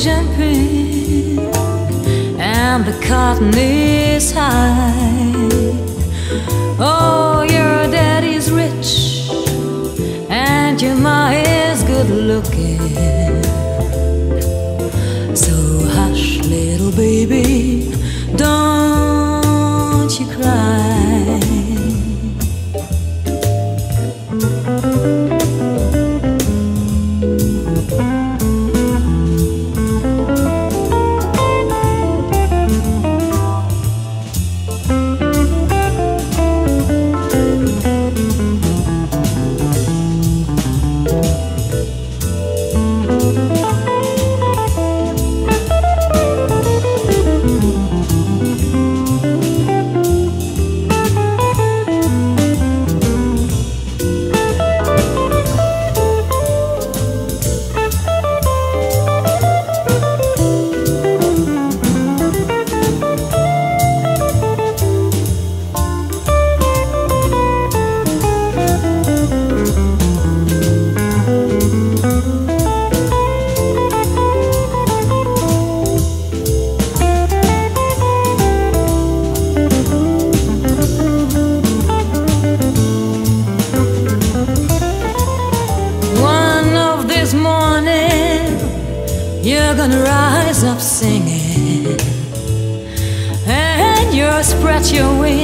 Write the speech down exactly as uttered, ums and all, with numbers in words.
jumping and the cotton is high. Oh, your daddy's rich and your ma is good looking. So hush, little baby, don't you cry. You're gonna rise up singing, and you'll spread your wings